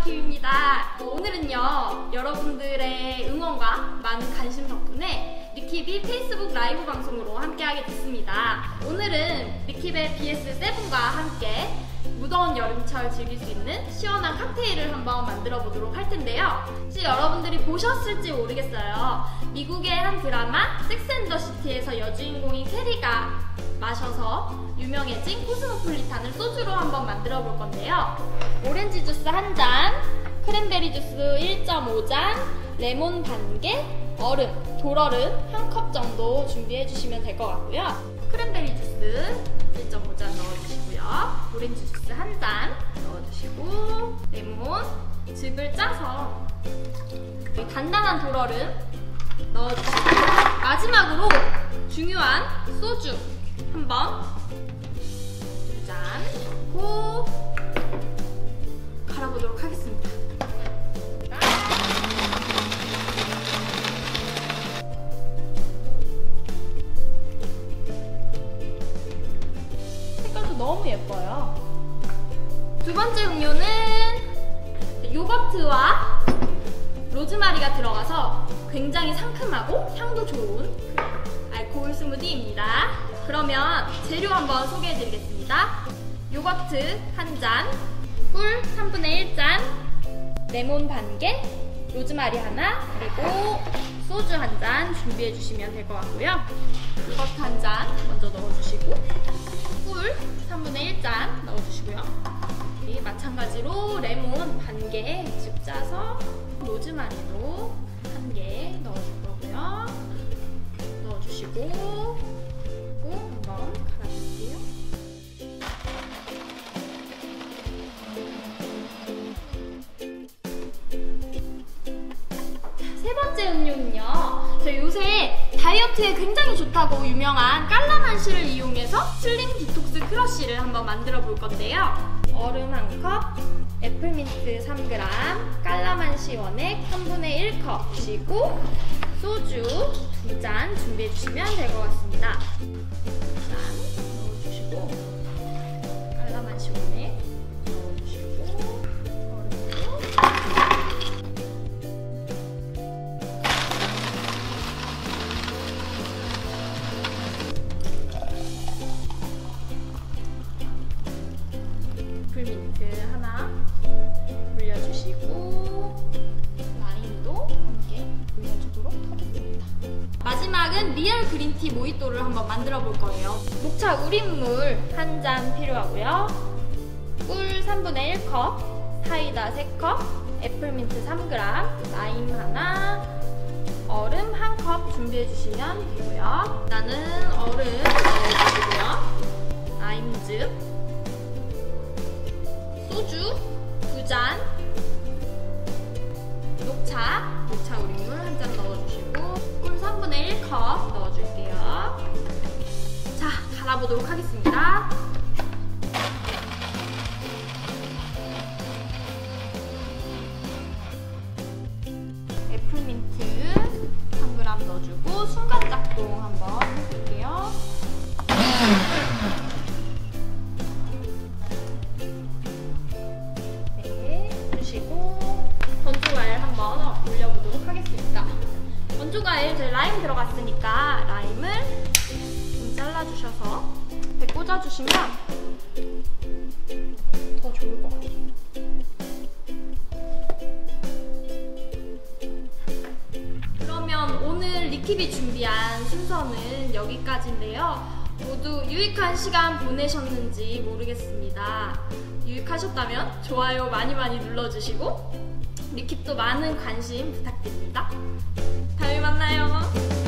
리킵입니다. 오늘은요, 여러분들의 응원과 많은 관심 덕분에 리킵이 페이스북 라이브 방송으로 함께하게 됐습니다. 오늘은 리킵의 BS7과 함께 무더운 여름철 즐길 수 있는 시원한 칵테일을 한번 만들어 보도록 할 텐데요. 혹시 여러분들이 보셨을지 모르겠어요. 미국의 한 드라마 섹스 앤 더 시티에서 여주인공인 캐리가 마셔서 유명해진 코스모폴리탄을 소주로 한번 만들어 볼 건데요. 오렌지 주스 1잔, 크랜베리 주스 1.5잔, 레몬 반개, 얼음, 돌얼음 1컵 정도 준비해 주시면 될 것 같고요. 크랜베리 주스 1.5잔 넣어주시고요. 오렌지 주스 1잔 넣어주시고, 레몬 즙을 짜서 단단한 돌얼음 넣어주시고, 마지막으로 중요한 소주 한번 2잔 넣고 갈아보도록 하겠습니다. 색깔도 너무 예뻐요. 두 번째 음료는 요거트와 로즈마리가 들어가서 굉장히 상큼하고 향도 좋은 알코올 스무디입니다. 그러면 재료 한번 소개해드리겠습니다. 요거트 1잔, 꿀 3분의 1잔, 레몬 반개, 로즈마리 하나, 그리고 소주 1잔 준비해주시면 될 것 같고요. 요거트 1잔 먼저 넣어주시고, 꿀 3분의 1잔 넣어주시고요. 마찬가지로 레몬 반개 즙 짜서 로즈마리도 1개 넣어줄 거고요. 넣어주시고 한번 갈아줄게요. 세 번째 음료는요, 저 요새 다이어트에 굉장히 좋다고 유명한 깔라만시를 이용해서 슬림 디톡스 크러쉬를 한번 만들어 볼 건데요. 얼음 1컵, 애플민트 3g, 깔라만시 원액 3분의 1컵 주시고, 소주 2잔 준비해 주시면 될 것 같습니다. 2잔 넣어주시고, 깔라만시 원액 넣어주시고, 얼음도 애플민트 하나 올려주시고, 라임도 함께 올려주도록 하겠습니다. 마지막은 리얼 그린티 모히또를 한번 만들어 볼 거예요. 녹차 우린물 1잔 필요하고요. 꿀 3분의 1컵, 사이다 3컵, 애플민트 3g, 라임 하나, 얼음 1컵 준비해 주시면 되고요. 일단은 얼음 넣어주시고요. 라임즙, 소주 2잔, 녹차 우린물 1잔 넣어주시고, 꿀 3분의 1컵 넣어줄게요. 자, 갈아보도록 하겠습니다. 애플민트 3g 넣어주고, 순간작동 한번 해볼게요. 건조과일 한번 올려보도록 하겠습니다. 건조과일 저희 라임 들어갔으니까 라임을 좀 잘라주셔서 배 꽂아주시면 더 좋을 것 같아요. 그러면 오늘 리킵이 준비한 순서는 여기까지인데요. 모두 유익한 시간 보내셨는지 모르겠습니다. 유익하셨다면 좋아요 많이 눌러주시고, 리킵도 많은 관심 부탁드립니다. 다음에 만나요.